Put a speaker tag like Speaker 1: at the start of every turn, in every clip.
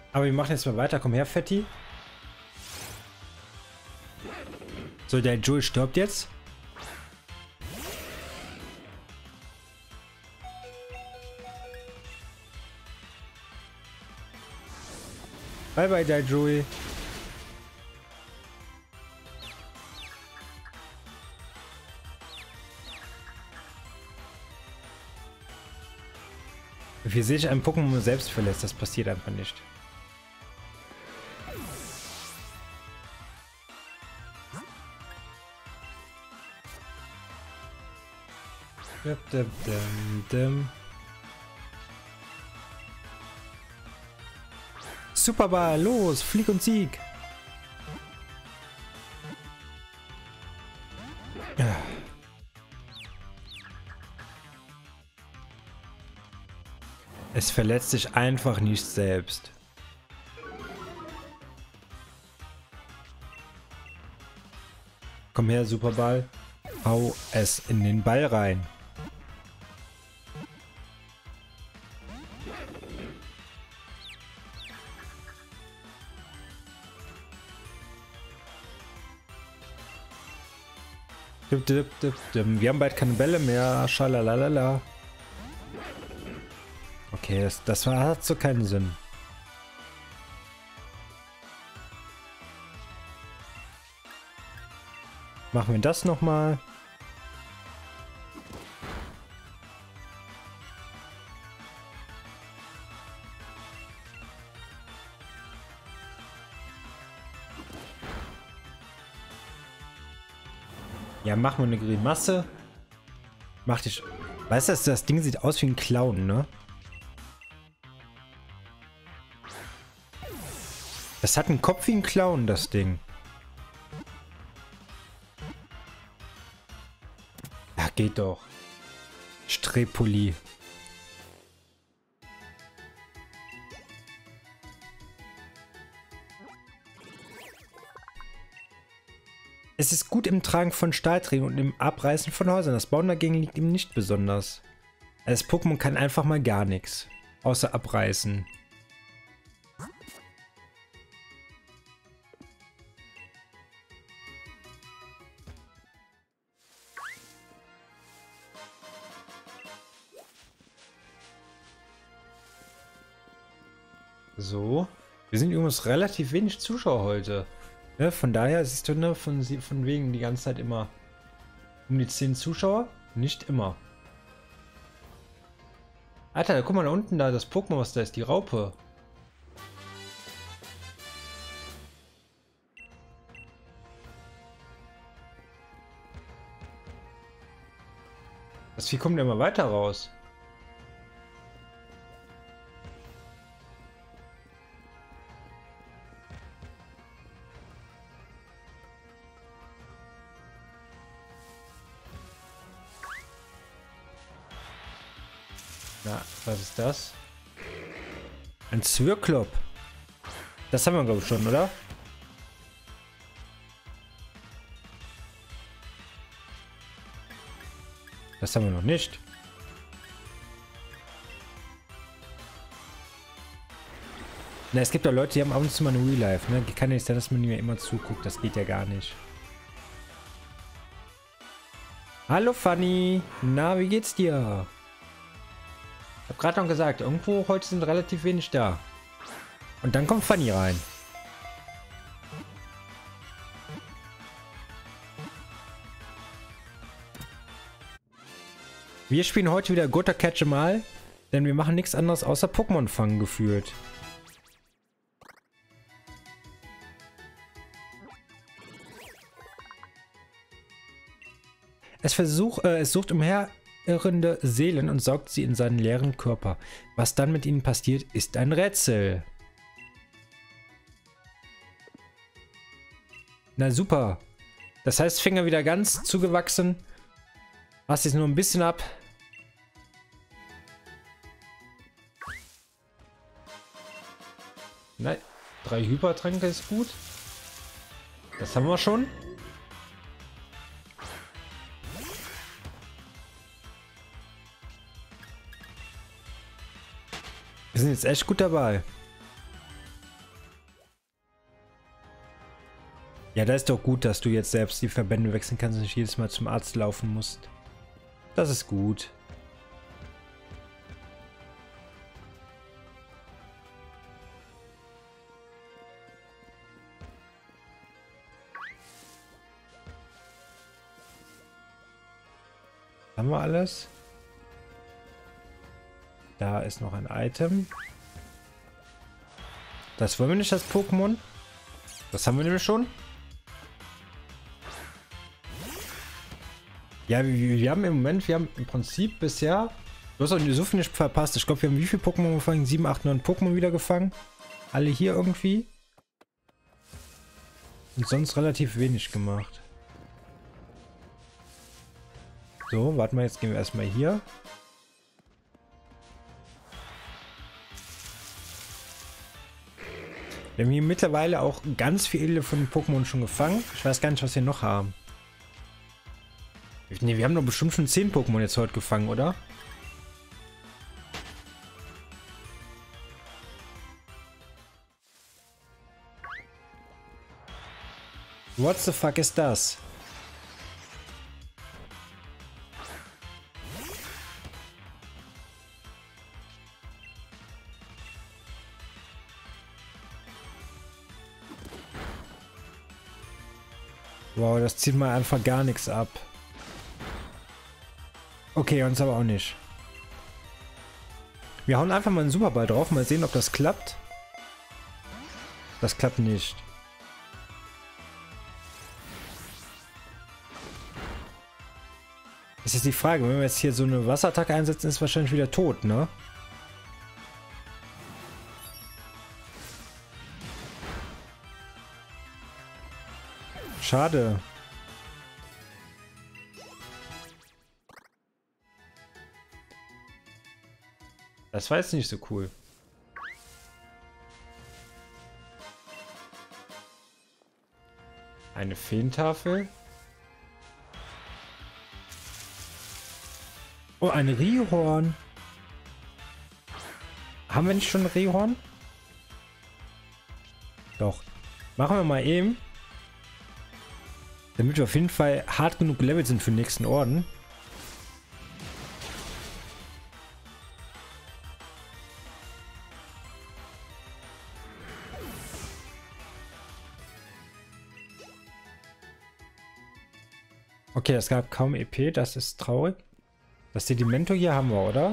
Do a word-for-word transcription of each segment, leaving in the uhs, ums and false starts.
Speaker 1: Aber wir machen jetzt mal weiter. Komm her, Fetti. So, der Joel stirbt jetzt. Bye bye, der Joel. Wie sehe ich ein Pokémon selbst verlässt? Das passiert einfach nicht. Dum, dum, dum, dum. Superball, los, flieg und sieg. Ja. Es verletzt sich einfach nicht selbst. Komm her, Superball. Hau es in den Ball rein. Dip, dip, dip, dip. Wir haben bald keine Bälle mehr. Schalalalala. Okay, das, das war, hat so keinen Sinn. Machen wir das nochmal. Ja, machen wir eine Grimasse. Mach dich. Weißt du, das Ding sieht aus wie ein Clown, ne? Das hat einen Kopf wie ein Clown, das Ding. Ja, geht doch. Strepoli. Es ist gut im Tragen von Stahlträgern und im Abreißen von Häusern. Das Bauen dagegen liegt ihm nicht besonders. Das Pokémon kann einfach mal gar nichts. Außer abreißen. So. Wir sind übrigens relativ wenig Zuschauer heute. Ne, von daher siehst du, ne, von, von wegen die ganze Zeit immer um die zehn Zuschauer. Nicht immer. Alter, guck mal da unten da, das Pokémon, was da ist, die Raupe. Das Vieh kommt ja immer weiter raus. Na, was ist das? Ein Zwirklop. Das haben wir, glaube ich, schon, oder? Das haben wir noch nicht. Na, es gibt ja Leute, die haben ab und zu mal ein Real Life, ne? Kann ja nicht sein, dass man mir immer zuguckt. Das geht ja gar nicht. Hallo Fanny. Na, wie geht's dir? Ich habe gerade noch gesagt, irgendwo heute sind relativ wenig da. Und dann kommt Fanny rein. Wir spielen heute wieder Gota Catch 'em All, denn wir machen nichts anderes außer Pokémon fangen gefühlt. Es, versuch, äh, es sucht umherirrende Seelen und saugt sie in seinen leeren Körper. Was dann mit ihnen passiert, ist ein Rätsel. Na super. Das heißt, Finger wieder ganz zugewachsen. Machst jetzt nur ein bisschen ab. Nein, drei Hypertränke ist gut. Das haben wir schon. Wir sind jetzt echt gut dabei. Ja, da ist doch gut, dass du jetzt selbst die Verbände wechseln kannst und nicht jedes Mal zum Arzt laufen musst. Das ist gut. Haben wir alles? Da ist noch ein Item. Das wollen wir nicht, das Pokémon. Das haben wir nämlich schon. Ja, wir, wir haben im Moment, wir haben im Prinzip bisher, du hast auch so viel nicht verpasst. Ich glaube, wir haben wie viele Pokémon gefangen? sieben, acht, neun Pokémon wieder gefangen. Alle hier irgendwie. Und sonst relativ wenig gemacht. So, warten wir, jetzt gehen wir erstmal hier. Wir haben hier mittlerweile auch ganz viele von den Pokémon schon gefangen. Ich weiß gar nicht, was wir noch haben. Ne, wir haben doch bestimmt schon zehn Pokémon jetzt heute gefangen, oder? What the fuck ist das? Wow, das zieht mal einfach gar nichts ab. Okay, uns aber auch nicht. Wir hauen einfach mal einen Superball drauf, mal sehen, ob das klappt. Das klappt nicht. Das ist die Frage, wenn wir jetzt hier so eine Wasserattacke einsetzen, ist es wahrscheinlich wieder tot, ne? Schade. Das war jetzt nicht so cool. Eine Feentafel. Oh, ein Rhyhorn. Haben wir nicht schon ein Rhyhorn? Doch. Machen wir mal eben. Damit wir auf jeden Fall hart genug gelevelt sind für den nächsten Orden. Okay, es gab kaum E P, das ist traurig. Das Sedimento hier haben wir, oder?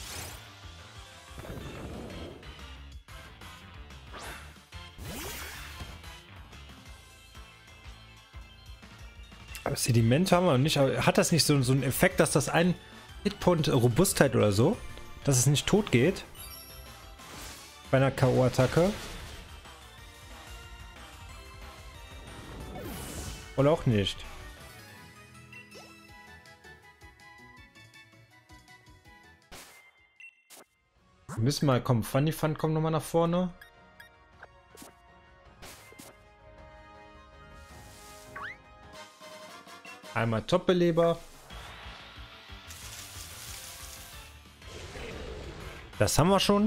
Speaker 1: Aber Sedimento haben wir noch nicht. Aber hat das nicht so, so einen Effekt, dass das ein Hitpoint Robustheit oder so, dass es nicht tot geht? Bei einer K O-Attacke? Oder auch nicht? Wir müssen mal kommen. Funny Fun kommt nochmal nach vorne. Einmal Top-Beleber. Das haben wir schon.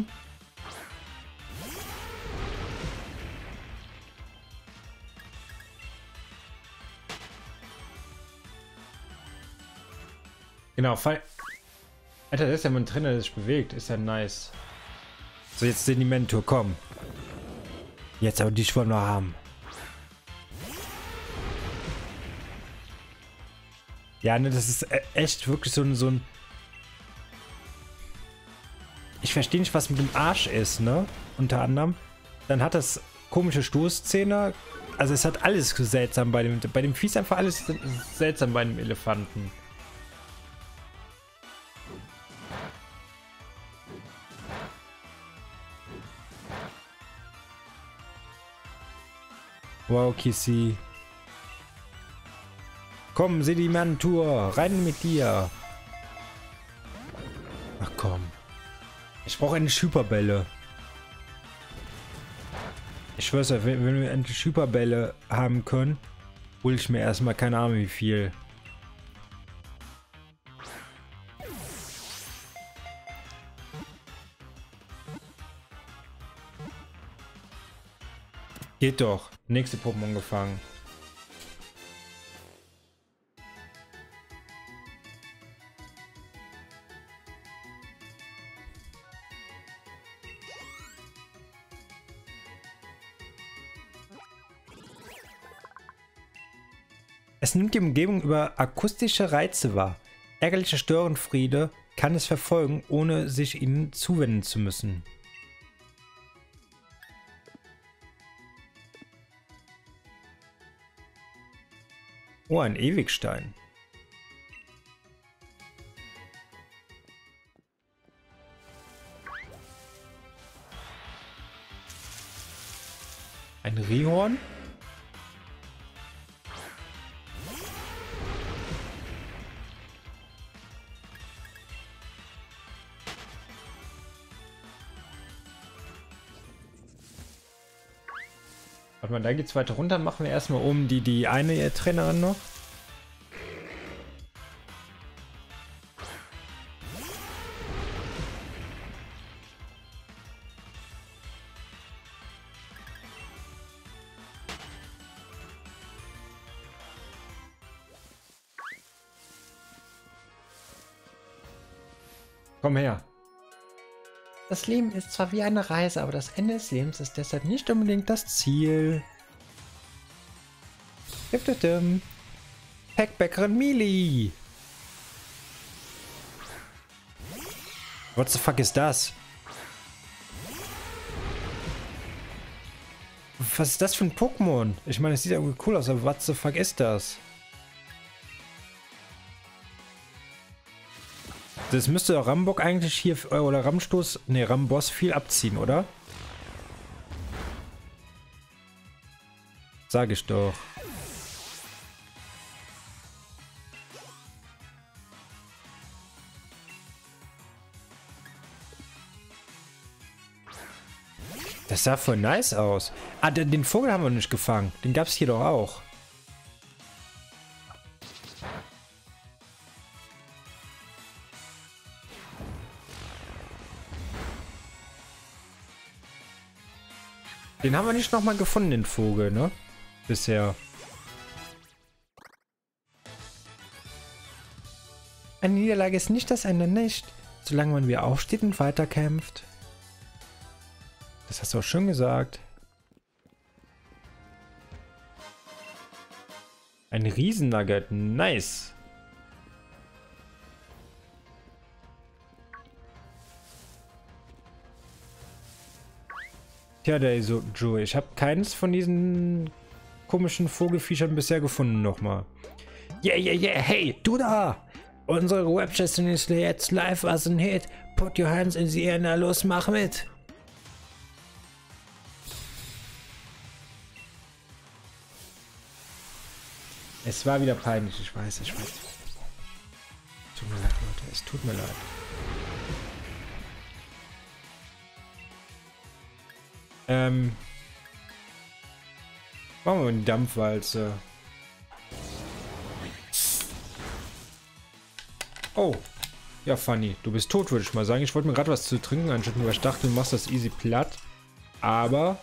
Speaker 1: Genau, Fall. Alter, das ist ja mein Trainer, der sich bewegt. Ist ja nice. So, jetzt Sedimento, komm. Jetzt aber die wollen wir haben. Ja, ne, das ist echt wirklich so ein, so ein... Ich verstehe nicht, was mit dem Arsch ist, ne? Unter anderem. Dann hat das komische Stoßzähne. Also es hat alles seltsam bei dem... Bei dem Vieh ist einfach alles seltsam bei dem Elefanten. Wow, Kissy. Komm, Sedimentur, rein mit dir. Ach komm. Ich brauche endlich Hyperbälle. Ich schwör's euch, wenn, wenn wir endlich Hyperbälle haben können, hole ich mir erstmal keine Ahnung wie viel. Geht doch. Nächste Pokémon gefangen. Es nimmt die Umgebung über akustische Reize wahr. Ärgerliche Störenfriede kann es verfolgen, ohne sich ihnen zuwenden zu müssen. Oh, ein Ewigstein. Ein Rehorn? Warte mal, da geht's weiter runter. Machen wir erstmal oben die, die eine Trainerin noch. Komm her. Das Leben ist zwar wie eine Reise, aber das Ende des Lebens ist deshalb nicht unbedingt das Ziel. Packbäckerin Mili. What the fuck ist das? Was ist das für ein Pokémon? Ich meine, es sieht irgendwie cool aus, aber what the fuck ist das? Das müsste Rambock eigentlich hier, oder Ramstoß, ne, Ramboss viel abziehen, oder? Sag ich doch. Das sah voll nice aus. Ah, den, den Vogel haben wir nicht gefangen. Den gab es hier doch auch. Den haben wir nicht nochmal gefunden, den Vogel, ne? Bisher. Eine Niederlage ist nicht das Ende, nicht. Solange man wieder aufsteht und weiterkämpft. Das hast du auch schon gesagt. Ein Riesennugget, nice. Tja, der so, Joe, ich habe keines von diesen komischen Vogelfiechern bisher gefunden nochmal. Yeah, yeah, yeah, hey, du da! Unsere Webstation ist jetzt live as ein Hit. Put your hands in the air, na los, mach mit! Es war wieder peinlich, ich weiß, ich weiß. Tut mir leid, Leute, es tut mir leid. Ähm. Machen wir mal eine Dampfwalze. Oh. Ja, Funny. Du bist tot, würde ich mal sagen. Ich wollte mir gerade was zu trinken anschütten, weil ich dachte, du machst das easy platt. Aber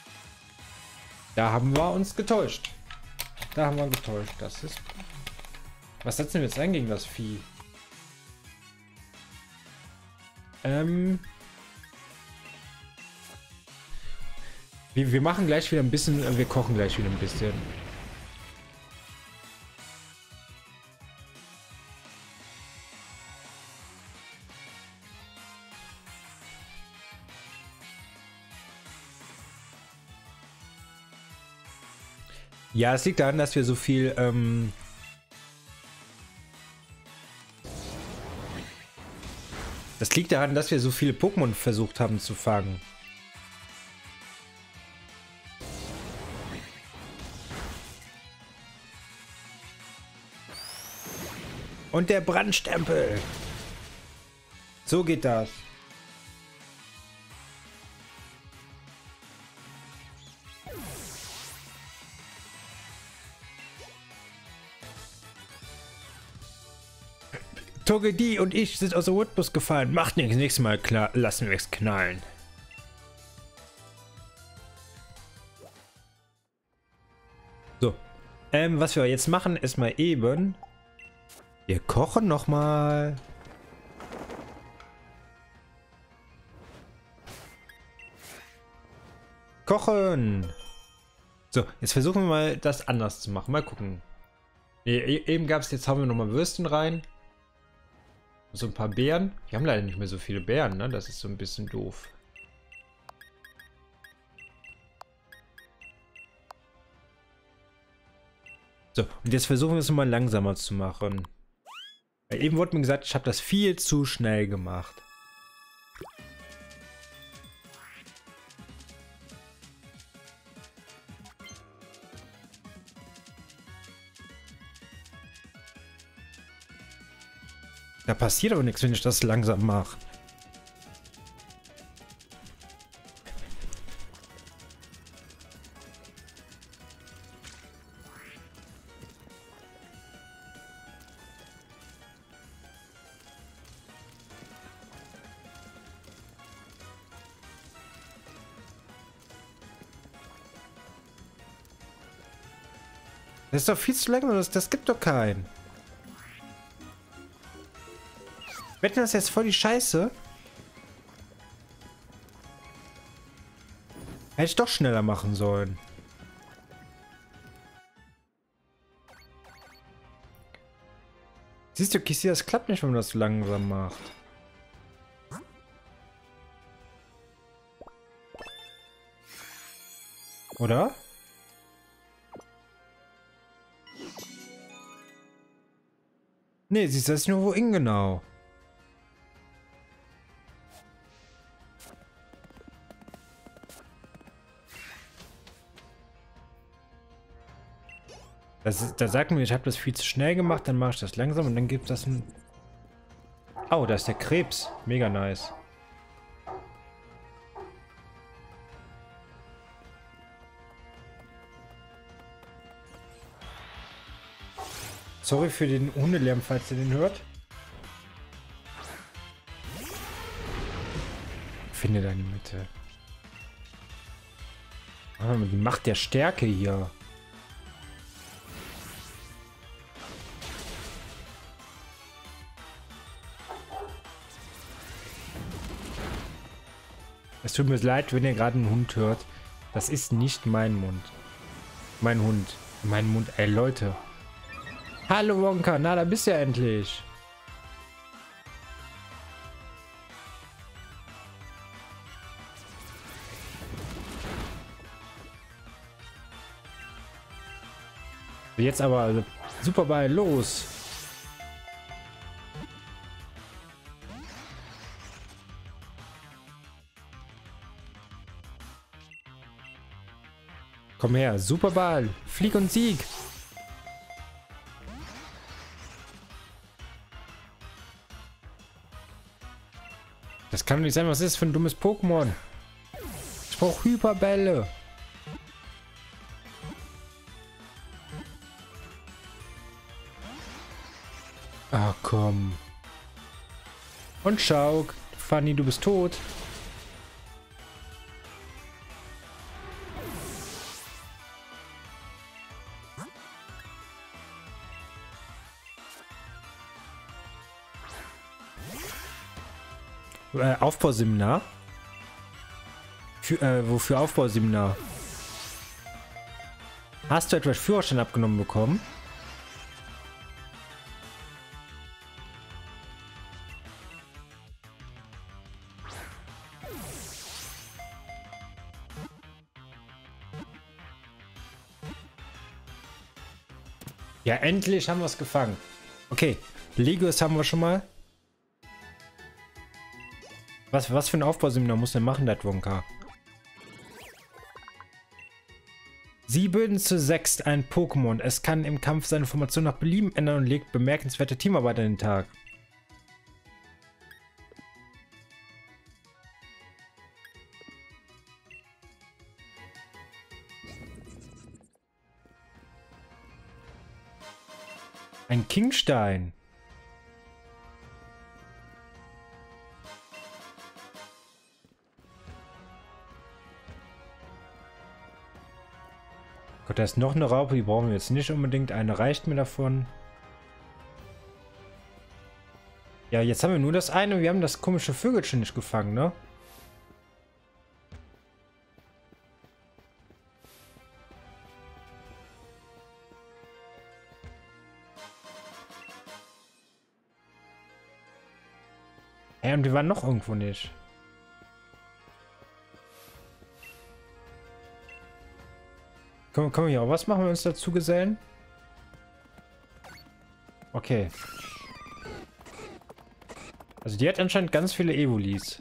Speaker 1: da haben wir uns getäuscht. Da haben wir getäuscht. Das ist... Was setzen wir jetzt ein gegen das Vieh? Ähm... Wir, wir machen gleich wieder ein bisschen... Wir kochen gleich wieder ein bisschen. Ja, es liegt daran, dass wir so viel... Ähm das liegt daran, dass wir so viele Pokémon versucht haben zu fangen. Und der Brandstempel. So geht das. Togedi und ich sind aus dem Rhythmus gefallen. Macht nichts. Nächstes Mal klar, lassen wir es knallen. So. Ähm, was wir jetzt machen, ist mal eben... Wir kochen noch mal. Kochen. So, jetzt versuchen wir mal, das anders zu machen. Mal gucken. Nee, e- eben gab es, jetzt haben wir nochmal Würstchen rein. So ein paar Beeren. Wir haben leider nicht mehr so viele Beeren, ne? Das ist so ein bisschen doof. So, und jetzt versuchen wir es mal langsamer zu machen. Weil eben wurde mir gesagt, ich habe das viel zu schnell gemacht. Da passiert aber nichts, wenn ich das langsam mache. Das ist doch viel zu langsam, das, das gibt doch keinen. Wetten, das ist jetzt voll die Scheiße? Hätte ich doch schneller machen sollen. Siehst du, Kissi, das klappt nicht, wenn man das langsam macht. Oder? Nee, siehst du, das ist nur wohin genau. Das ist, da sagt mir, ich habe das viel zu schnell gemacht, dann mache ich das langsam und dann gibt das ein... Oh, da ist der Krebs. Mega nice. Sorry für den Hundelärm, falls ihr den hört. Finde deine Mitte. Ah, die Macht der Stärke hier. Es tut mir leid, wenn ihr gerade einen Hund hört. Das ist nicht mein Mund. Mein Hund. Mein Mund. Ey, Leute. Hallo Wonka, na, da bist du ja endlich. Jetzt aber Superball, los. Komm her, Superball, Flieg und Sieg. Das kann doch nicht sein, was ist das für ein dummes Pokémon? Ich brauche Hyperbälle. Ah, komm. Und Schauk. Fanny, du bist tot. Äh, Aufbauseminar? Für, äh, wofür Aufbauseminar? Hast du etwas Führerschein abgenommen bekommen? Ja, endlich haben wir es gefangen. Okay, Legos haben wir schon mal. Was, was für ein Aufbauseminar muss denn machen, der Wonka? sieben zu sechs, ein Pokémon. Es kann im Kampf seine Formation nach Belieben ändern und legt bemerkenswerte Teamarbeit an den Tag. Ein Kingstein. Gott, da ist noch eine Raupe, die brauchen wir jetzt nicht unbedingt. Eine reicht mir davon. Ja, jetzt haben wir nur das eine. Wir haben das komische Vögelchen nicht gefangen, ne? Hä, und wir waren noch irgendwo nicht. Können, können wir hier auch was machen, wenn wir uns dazu gesellen? Okay. Also die hat anscheinend ganz viele Evolis.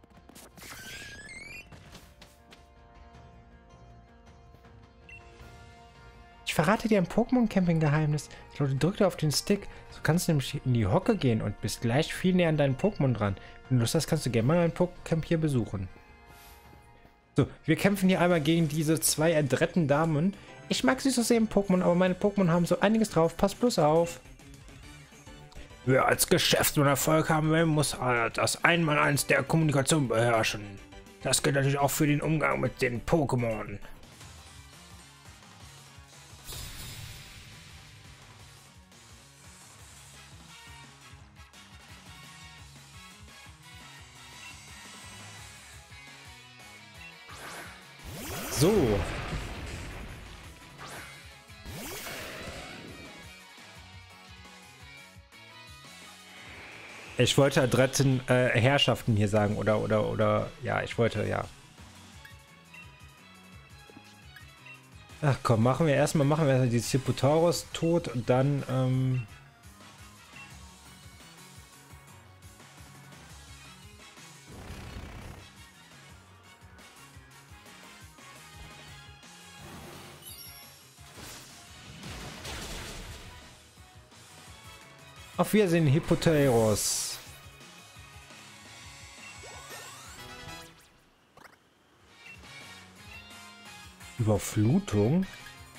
Speaker 1: Ich verrate dir ein Pokémon-Camping-Geheimnis. Leute, drück auf den Stick. So kannst du nämlich in die Hocke gehen und bist gleich viel näher an deinen Pokémon dran. Wenn du Lust hast, kannst du gerne mal ein Pokécamp hier besuchen. So, wir kämpfen hier einmal gegen diese zwei erdretten Damen. Ich mag sie so sehr im Pokémon, aber meine Pokémon haben so einiges drauf. Pass bloß auf. Wer als Geschäftsmann Erfolg haben will, muss das Einmaleins der Kommunikation beherrschen. Das gilt natürlich auch für den Umgang mit den Pokémon. So. Ich wollte adretten äh, Herrschaften hier sagen, oder, oder, oder, ja, ich wollte, ja. Ach komm, machen wir erstmal, machen wir erstmal die Hippotaurus tot und dann, ähm... Auf Wiedersehen, Hippotaurus. Überflutung?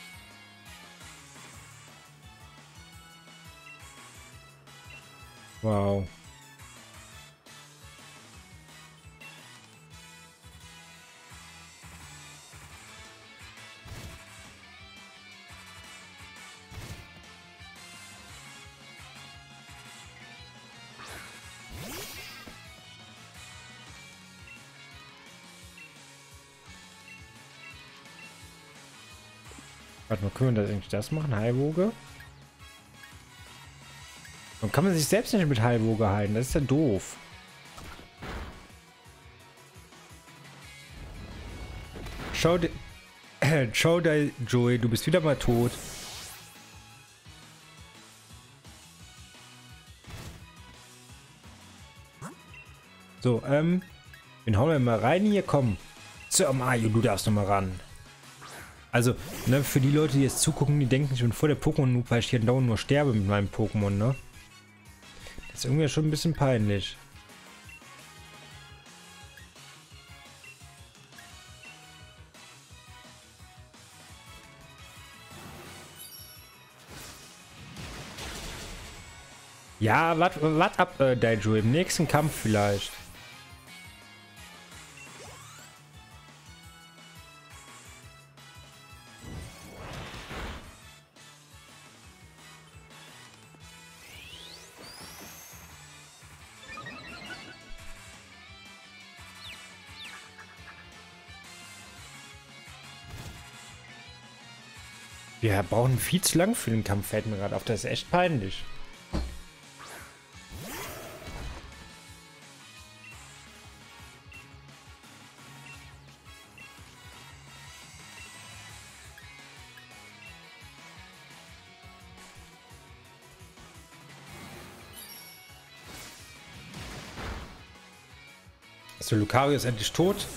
Speaker 1: Wow. Warte mal, können wir das eigentlich das machen? Heilwoge? Dann kann man sich selbst nicht mit Heilwoge heilen. Das ist ja doof. Schau dir... Äh, schau dir, Joey, du bist wieder mal tot. So, ähm... den hauen wir mal rein hier. Komm. Sir Mario, du darfst noch mal ran. Also, ne, für die Leute, die jetzt zugucken, die denken, ich bin voll der Pokémon-Noob, weil ich hier dauernd nur sterbe mit meinem Pokémon, ne? Das ist irgendwie schon ein bisschen peinlich. Ja, wart ab, äh, Daijo, im nächsten Kampf vielleicht. Wir brauchen viel zu lang für den Kampf, fällt mir gerade auf. Das ist echt peinlich. So, Lucario ist endlich tot.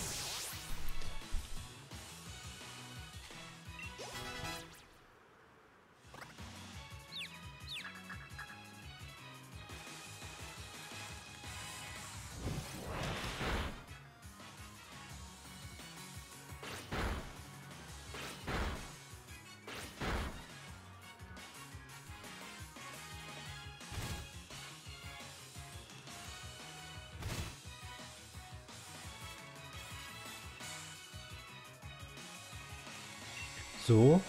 Speaker 1: So.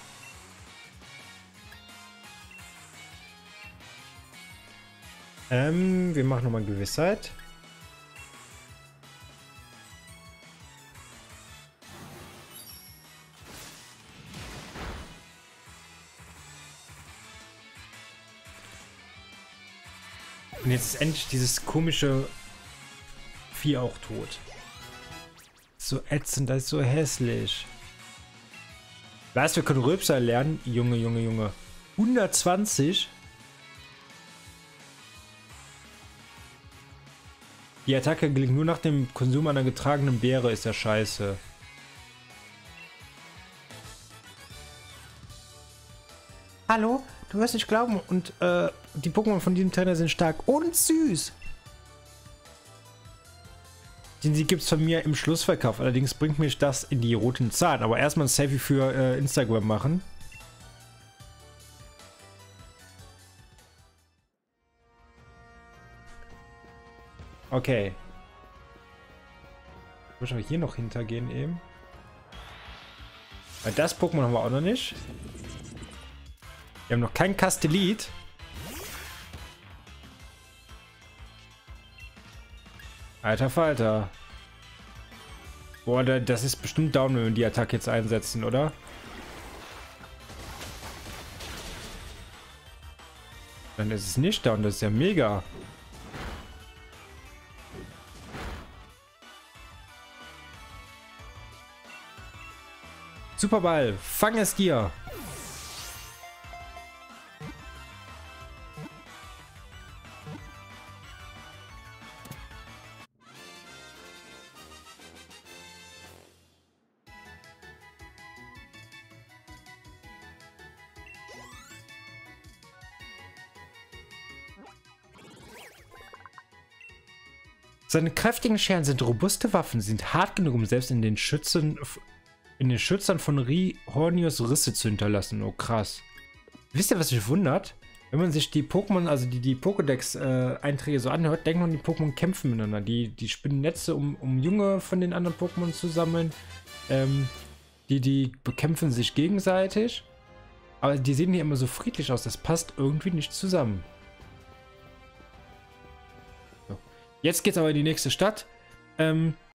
Speaker 1: Ähm, wir machen nochmal Gewissheit. Und jetzt ist endlich dieses komische Vieh auch tot. So ätzend, das ist so hässlich. Weißt du, wir können Rülpser lernen. Junge, Junge, Junge. hundertzwanzig? Die Attacke gelingt nur nach dem Konsum einer getragenen Beere, ist ja scheiße. Hallo? Du wirst nicht glauben. Und äh, die Pokémon von diesem Trainer sind stark und süß. Den sie gibt es von mir im Schlussverkauf. Allerdings bringt mich das in die roten Zahlen. Aber erstmal ein Selfie für äh, Instagram machen. Okay. Ich muss aber hier noch hintergehen eben. Weil das Pokémon haben wir auch noch nicht. Wir haben noch kein Castellit. Alter Falter. Boah, das ist bestimmt down, wenn wir die Attacke jetzt einsetzen, oder? Dann ist es nicht down, das ist ja mega. Superball, fang es dir. Seine kräftigen Scheren sind robuste Waffen, sind hart genug, um selbst in den Schützen, in den Schützern von Rihornius Risse zu hinterlassen. Oh krass. Wisst ihr, was mich wundert? Wenn man sich die Pokémon, also die, die Pokédex-Einträge äh, so anhört, denkt man, die Pokémon kämpfen miteinander. Die, die spinnen Netze, um, um Junge von den anderen Pokémon zu sammeln. Ähm, die, die bekämpfen sich gegenseitig. Aber die sehen hier immer so friedlich aus. Das passt irgendwie nicht zusammen. Jetzt geht's aber in die nächste Stadt. Ähm,